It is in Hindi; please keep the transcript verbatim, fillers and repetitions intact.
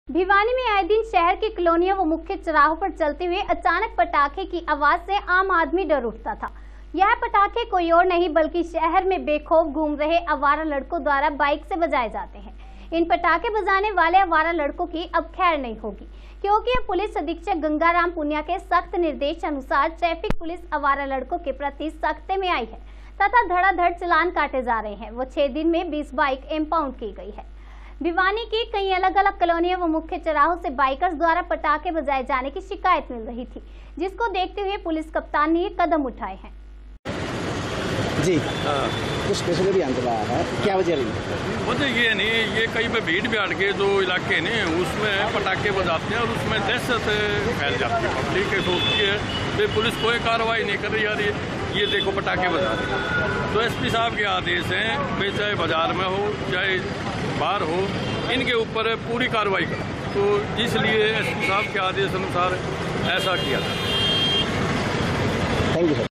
भिवानी में आए दिन शहर की कॉलोनियों व मुख्य चौराहों पर चलते हुए अचानक पटाखे की आवाज से आम आदमी डर उठता था। यह पटाखे कोई और नहीं बल्कि शहर में बेखौफ घूम रहे आवारा लड़कों द्वारा बाइक से बजाए जाते हैं। इन पटाखे बजाने वाले आवारा लड़कों की अब खैर नहीं होगी, क्योंकि अब पुलिस अधीक्षक गंगाराम पुनिया के सख्त निर्देश अनुसार ट्रैफिक पुलिस आवारा लड़कों के प्रति सख्ते में आई है तथा धड़ाधड़ चालान काटे जा रहे हैं। वो छह दिन में बीस बाइक इम्पाउंड की गई है। भिवानी की कई अलग अलग कॉलोनियों व मुख्य चौराहों से बाइकर्स द्वारा पटाखे बजाए जाने की शिकायत मिल रही थी, जिसको देखते हुए पुलिस कप्तान ने कदम उठाए हैं। जी कुछ पैसों का भी अंतर आया है, क्या वजह रही? वजह ये नहीं, ये कहीं पे भीड़ भाड़ के जो इलाके ने उसमें पटाखे बजाते हैं और उसमें दहशत फैल जाती है। पब्लिक सोचती है कि पुलिस कोई कार्रवाई नहीं कर रही यार, ये ये देखो पटाखे बजा रहे हैं। तो एसपी साहब के आदेश हैं भाई, चाहे बाजार में हो चाहे बाहर हो, इनके ऊपर पूरी कार्रवाई करो। तो इसलिए एसपी साहब के आदेश अनुसार ऐसा किया था। Thank you sir.